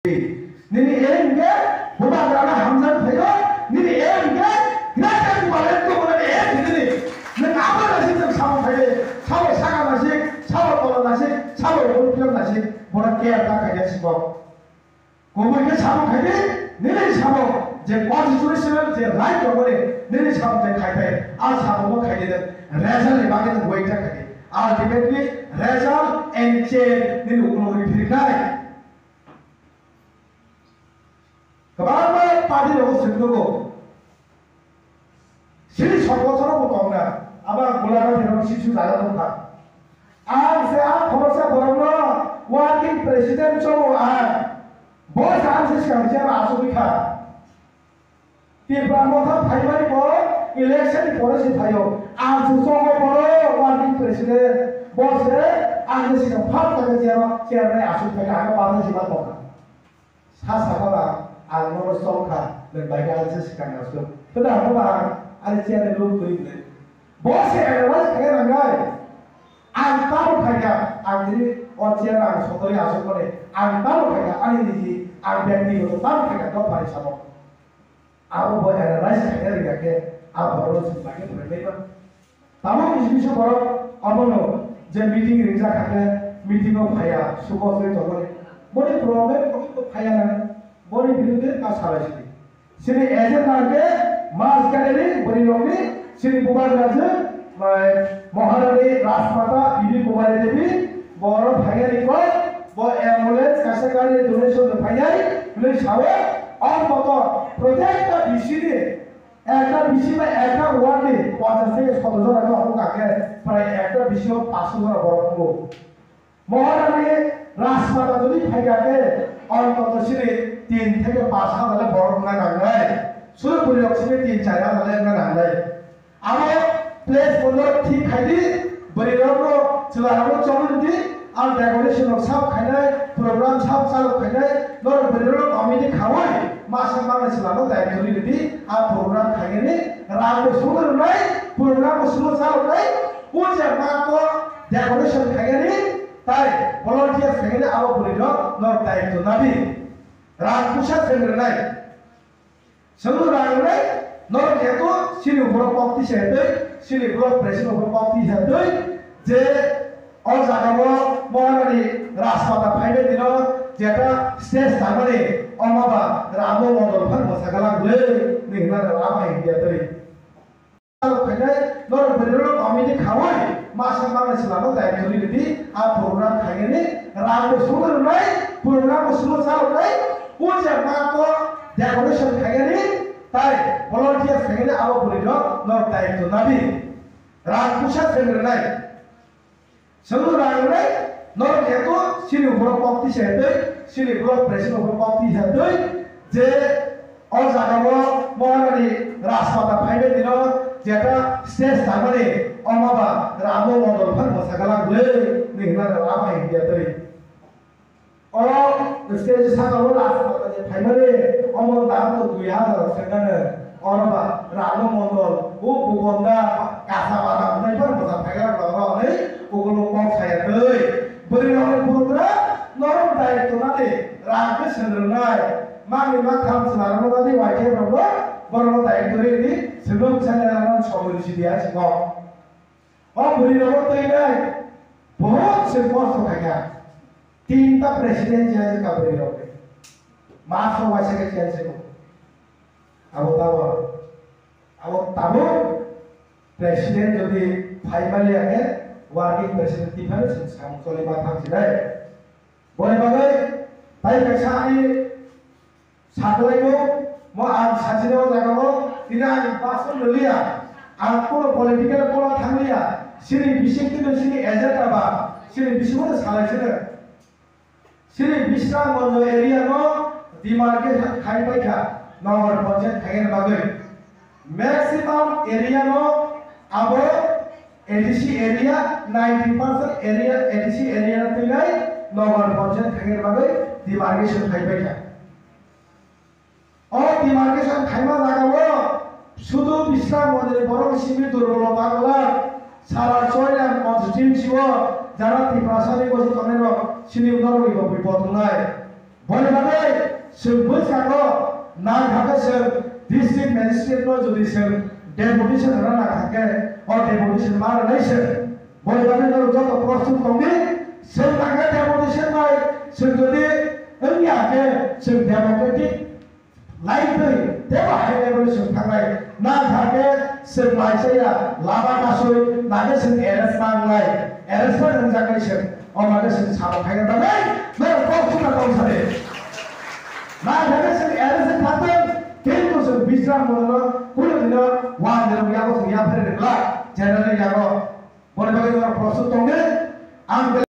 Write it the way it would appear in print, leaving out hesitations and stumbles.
Nini enke bukan karena Hamzah Fayo nini enke kenapa bukan itu bukan nini nini apa nasi itu sama Fayo sama sangat nasi sama pola nasi sama berpikir nasi bukan kaya tak kaya sih kok kau ini sama Fayo nini sama je constitutional je right kau nini sama je kaya al sama mau kaya itu result ni bagi tu buat kaya ultimately result and change nini ukur diri naik Kebanyakan parti itu sendiri, sini semua orang betul na, abang bulan ini sisi jalan tuh. Saya korupsi berapa? Wakil presiden cuma bos sih sekarang masuk kita. Tiap malam hari election polisi tayo. Semua orang wakil presiden bos sih sekarang siapa masuk kita apa partai siapa tuh? Siapa Almor Solka dan bagian sesekan masuk. Sudah apa? Ada siapa yang belum beri? Bos yang ada kaya rangai. Antar kaya, angkiri orang sotori asal kone. Antar kaya, ani di angkiri itu antar kaya tu pada sama. Aku boleh ada kaya lagi ke, aku baru sebagai berbeda. Tamu isu baru, apa no? Jadi meeting rinca kaya, meeting of kaya, suka sekali tu boleh. Boleh problem kau kaya na. Bori birude kasar sini. Sini ejen lagi, mas kaderi bori logi, sini bukan raja, Maharani Rasmata, Bibi Kumari Devi, boro bhaiya nikoi, bo ambulance kasakari donation bhaiya, boleh sawe, और बतो project का BC ने একটা BC में একটা word ने 50 থেকে 100 জন আগে অমুক আগে প্রায় একটা बीसी ও 500 জন বড় হবো মহারানী রাজমাতা যদি ফাইগাকে অন্তত সিনে 3 থেকে 5 হাজার বড় না গাঙ্গাই শুরু করে লক্ষ্মী 3-4 হাজার না গাঙ্গাই আমার প্লেস বললো ঠিক খাইদি বরিরো চলানো চলদি আর ডেকোরেশন সব খাইনাই প্রোগ্রাম সব চালু খাইনাই নর বরিরো কমিটি খাওয়াই মাসে মাসে চলানো দায়িত্ব নিদি আর প্রোগ্রাম খাইনি রাত শুরু নাই প্রোগ্রাম শুরু চালু নাই ও যে মাতো ডেকোরেশন খাইনি তাই ভলান্টিয়ার খাইনি আর বরিরো নর দায়িত্ব নাদি রাত পুষা ফেলে নাই শুরু রাগলাই নর যেহেতু সিনি উপর কমতি সেহেতু সিনি ব্লক প্রেসিডেন্ট উপর কমতি সেহেতু যে और जागावो महारानी राजमाता फाइबे दिनो जेटा स्टेज थांगने अमाबा रामो मंडल फन मोसागला गुले निहना रामा इंडिया तै फाइनाय नर बरिरो कमिटी खावय मासा माने सिलानो दायित्व लिदि आ प्रोग्राम खायने रामो सुगर नाय प्रोग्राम सुनो चालु नाय ओ जे माको डेकोरेशन खायने ताय भलान्टियार खायने आबो बरिरो नर दायित्व नादि राम पुसा फेंग्रे नाय Semua orang nor itu sini umur kopi sehetui, sini blok presiden umur kopi sehetui, je orang jaga mohon rasmata faide dino, jeta stage thamane, omaba ramu modal fun masakala gule, nihna rama India tui. Orang stage sakalo rasmata je faide, omor dalam tu 2000 sekane, omaba ramu modal, bukonda kasa pada mulai pun masakala bawa ni. Pukul kong saya tuh, beri orang putra, norm dari itu nanti, rakyat sendirian, mami makan selalu tadi wajib berapa, baru dari itu ini, sebelum saya jalan solusi dia sih kok. Oh beri orang tuh ini, बहुत simpel tuh kayaknya, tinta presiden jadi kau beri orang, masuk wajib kerja sih kok. Aku tahu, presiden jadi final ya kan. Warga presiden tiba sama soleh batang sidai. Boleh bagai, tapi kesana satu lagi mau sajina jaga mau tidak pasal belia. Aku politikal pola thanglia. Sini bising itu sini ejen apa? Sini bising itu salah sini. Sini bisa mau area no di market khai baca nomor project khai bagai. Maximum area no abo ADC area 90% area ADC area tinggal nomor project khanger bagai demarcation khaibaiya. Oh demarcation khaiba jagawo শুধু বিশ্রাম মন্দিরে বড় সীমিত দুর্বলতা গুলা সারা ছয়টা constituency যারা ত্রিপ্রাসাদী বসে তনের সিনি উদাহরণ বিপদ নাই বলে ভাবে जों बैसागो ना थाके जों डिस्ट्रिक्ट मेजिस्ट्रेट नो जुदि जों डेपुटेशन होना थाके और डेपुटेशन मारनाय जों बयबानो जत प्रस्तुत दंदि जों थाके डेपुटेशन बाय जों जुदि ओंनि आके जों डेमोक्रेटिक लाइफै तेबा हाइ लेभेल जों थांनाय ना थाके जों लाइसैया लाबा गासै नागे जों एरेस्ट मांनाय एरेस्ट होनजानाय जों अमागे जों सानाव थांगोन नालाय बे प्रस्तुत दंसारे ना थाके जों एरेस्ट थांदों किन्तु जों बिस्राम मोनो कुनु दिन वान दिन यागो जों या फेरेला जेनेरेल यागो बयबानो प्रस्तुत दंदि आं